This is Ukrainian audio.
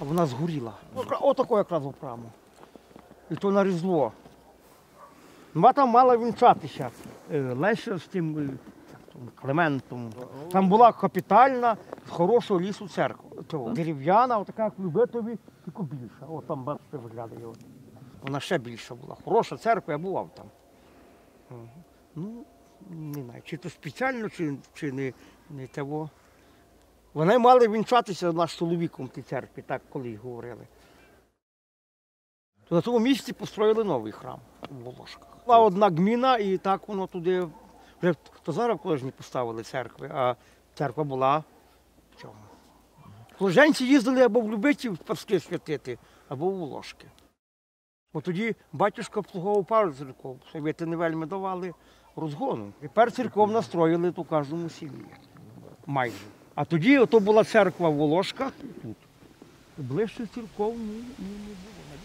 вона згоріла. Отако якраз прямо. І то на Різдво. Вона там мала вінчатися. Леся з тим Клементом. Там була капітальна, з хорошого лісу церква. Дерев'яна, отака, як в Любитові, тільки більша. О, там, бачите, виглядає. Вона ще більша була. Хороша церква, я бував там. Ну, не знаю, чи то спеціально, чи не того. Вони мали вінчатися наш чоловіком в тій церкві, так колись говорили. То на тому місці построїли новий храм у Волошках. Була одна гміна, і так воно туди, вже то зараз в Колежні поставили церкви, а церква була в чому. Колеженці їздили або в Любитів паски святити, або в Волошки. От тоді батюшка обслуговував пару церков, совєти не вельми давали розгону. Тепер церков настроїли у кожному селі, майже. А тоді ото була церква в Волошках, тут. Ближче церков не було.